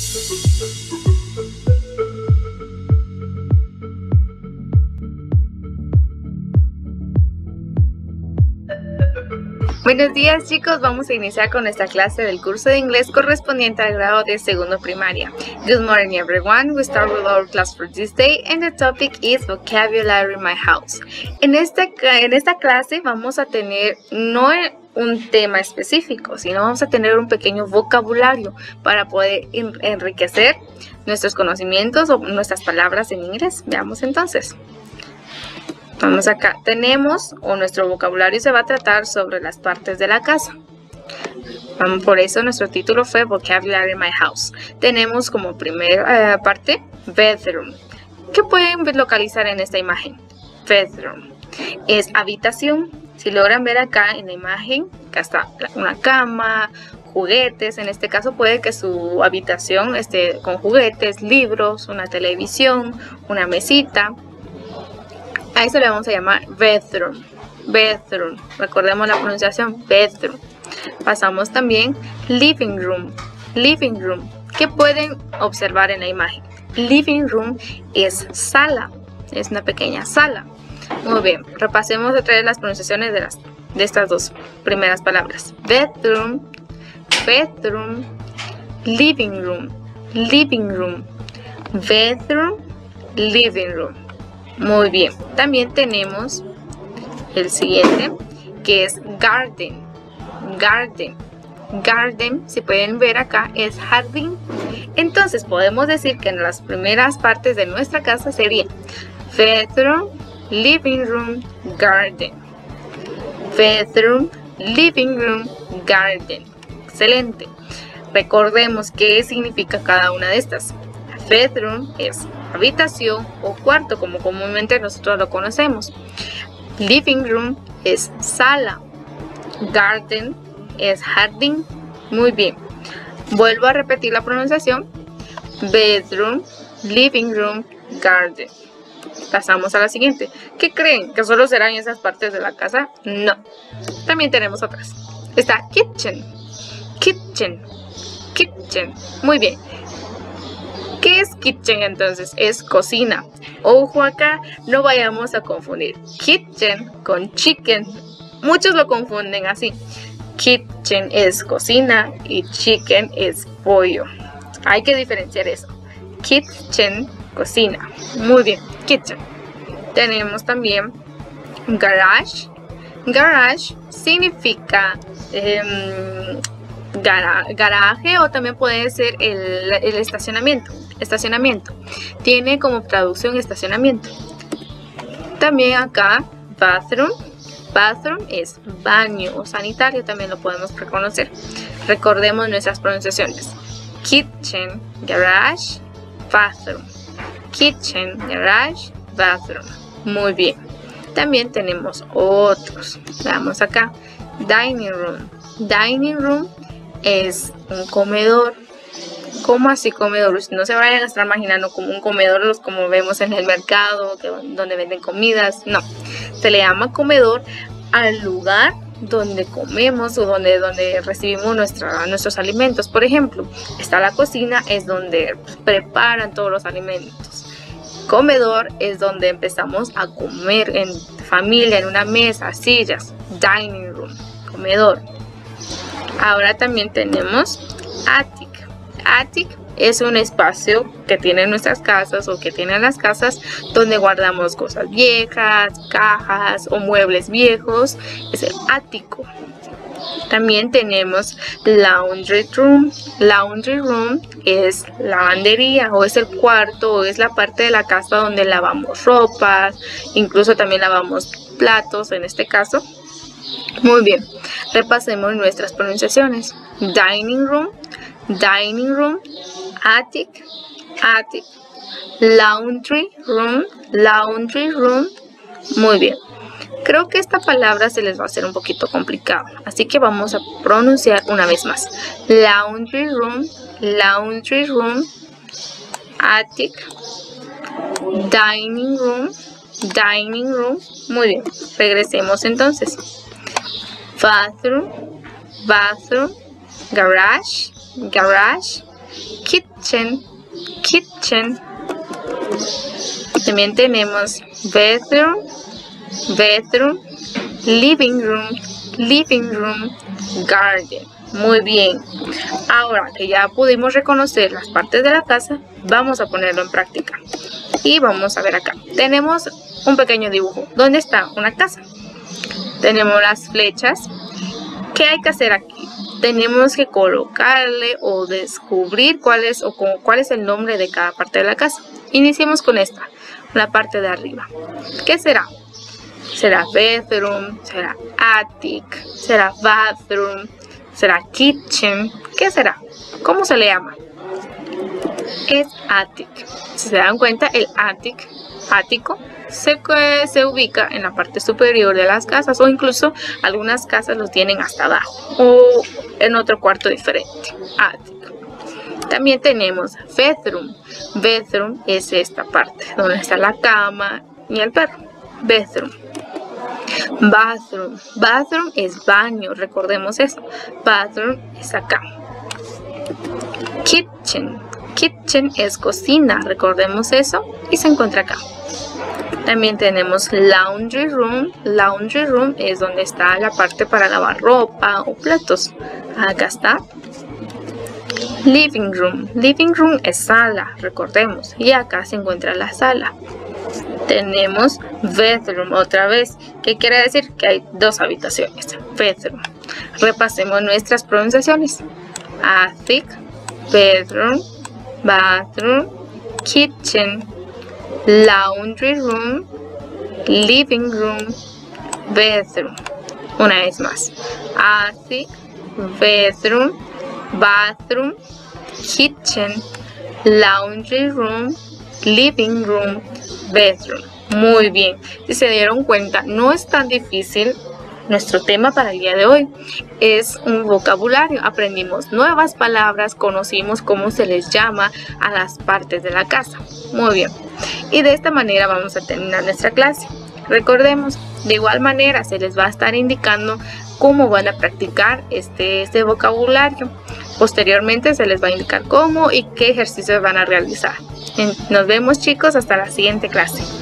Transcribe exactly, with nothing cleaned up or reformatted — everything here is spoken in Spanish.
Buenos días chicos, vamos a iniciar con nuestra clase del curso de inglés correspondiente al grado de segundo primaria. Good morning everyone, we start with our class for this day and the topic is vocabulary in my house. En esta, en esta clase vamos a tener no un tema específico, sino vamos a tener un pequeño vocabulario para poder enriquecer nuestros conocimientos o nuestras palabras en inglés. Veamos entonces. Vamos acá, tenemos, o nuestro vocabulario se va a tratar sobre las partes de la casa. Por eso nuestro título fue Vocabulary in my house. Tenemos como primera eh, parte, bedroom. ¿Qué pueden localizar en esta imagen? Bedroom. Es habitación. Si logran ver acá en la imagen, acá está una cama, juguetes. En este caso puede que su habitación esté con juguetes, libros, una televisión, una mesita. A eso le vamos a llamar bedroom, bedroom, recordemos la pronunciación, bedroom. Pasamos también living room, living room. ¿Qué pueden observar en la imagen? Living room es sala, es una pequeña sala. Muy bien, repasemos otra vez las pronunciaciones de, las, de estas dos primeras palabras. Bedroom, bedroom, living room, living room, bedroom, living room. Muy bien, también tenemos el siguiente que es garden, garden, garden, si pueden ver acá es jardín. Entonces podemos decir que en las primeras partes de nuestra casa sería bedroom, living room, garden, bedroom, living room, garden. Excelente. Recordemos qué significa cada una de estas. Bedroom es habitación o cuarto, como comúnmente nosotros lo conocemos. Living room es sala. Garden es jardín. Muy bien. Vuelvo a repetir la pronunciación. Bedroom, living room, garden. Pasamos a la siguiente. ¿Qué creen? ¿Que solo serán esas partes de la casa? No. También tenemos otras. Está kitchen. Kitchen. Kitchen. Muy bien. ¿Qué es kitchen entonces? Es cocina. Ojo acá, no vayamos a confundir kitchen con chicken. Muchos lo confunden así. Kitchen es cocina y chicken es pollo. Hay que diferenciar eso. Kitchen, cocina. Muy bien, kitchen. Tenemos también garage. Garage significa eh, gara, garaje o también puede ser el, el estacionamiento. Estacionamiento. Tiene como traducción estacionamiento. También acá, bathroom. Bathroom es baño o sanitario, también lo podemos reconocer. Recordemos nuestras pronunciaciones. Kitchen, garage, bathroom. Kitchen, garage, bathroom. Muy bien. También tenemos otros. Veamos acá. Dining room. Dining room es un comedor. ¿Cómo así comedor? No se vayan a estar imaginando como un comedor los como vemos en el mercado, que, donde venden comidas. No, se le llama comedor al lugar donde comemos o donde, donde recibimos nuestra, nuestros alimentos. Por ejemplo, está la cocina, es donde preparan todos los alimentos. Comedor es donde empezamos a comer en familia, en una mesa, sillas. Dining room, comedor. Ahora también tenemos attic. Attic es un espacio que tienen nuestras casas o que tienen las casas donde guardamos cosas viejas, cajas o muebles viejos. Es el ático. También tenemos laundry room. Laundry room es lavandería o es el cuarto o es la parte de la casa donde lavamos ropa, incluso también lavamos platos en este caso. Muy bien, repasemos nuestras pronunciaciones. Dining room, dining room, attic, attic, laundry room, laundry room. Muy bien. Creo que esta palabra se les va a hacer un poquito complicado, así que vamos a pronunciar una vez más. Laundry room, laundry room, attic, dining room, dining room. Muy bien, regresemos entonces. Bathroom, bathroom, garage, garage, kitchen, kitchen. También tenemos bedroom, bedroom, living room, living room, garden. Muy bien. Ahora que ya pudimos reconocer las partes de la casa, vamos a ponerlo en práctica. Y vamos a ver acá. Tenemos un pequeño dibujo. ¿Dónde está una casa? Tenemos las flechas. ¿Qué hay que hacer aquí? Tenemos que colocarle o descubrir cuál es, o con, cuál es el nombre de cada parte de la casa. Iniciemos con esta, la parte de arriba. ¿Qué será? ¿Será bedroom? ¿Será attic? ¿Será bathroom? ¿Será kitchen? ¿Qué será? ¿Cómo se le llama? Es attic. Si se dan cuenta, el attic, ático, se, se ubica en la parte superior de las casas, o incluso algunas casas lo tienen hasta abajo o en otro cuarto diferente. Attic. También tenemos bedroom. Bedroom es esta parte donde está la cama y el perro. Bedroom. Bathroom. Bathroom es baño, recordemos eso. Bathroom es acá. Kitchen. Kitchen es cocina, recordemos eso. Y se encuentra acá. También tenemos laundry room. Laundry room es donde está la parte para lavar ropa o platos. Acá está. Living room. Living room es sala, recordemos. Y acá se encuentra la sala. Tenemos bedroom otra vez. ¿Qué quiere decir? Que hay dos habitaciones. Bedroom. Repasemos nuestras pronunciaciones. Attic, bedroom, bathroom, kitchen, laundry room, living room, bedroom. Una vez más. Attic, bedroom, bathroom, kitchen, laundry room, living room, bedroom. Muy bien. Si se dieron cuenta, no es tan difícil. Nuestro tema para el día de hoy es un vocabulario. Aprendimos nuevas palabras, conocimos cómo se les llama a las partes de la casa. Muy bien. Y de esta manera vamos a terminar nuestra clase. Recordemos, de igual manera se les va a estar indicando cómo van a practicar este, este vocabulario. Posteriormente se les va a indicar cómo y qué ejercicios van a realizar. Nos vemos, chicos, hasta la siguiente clase.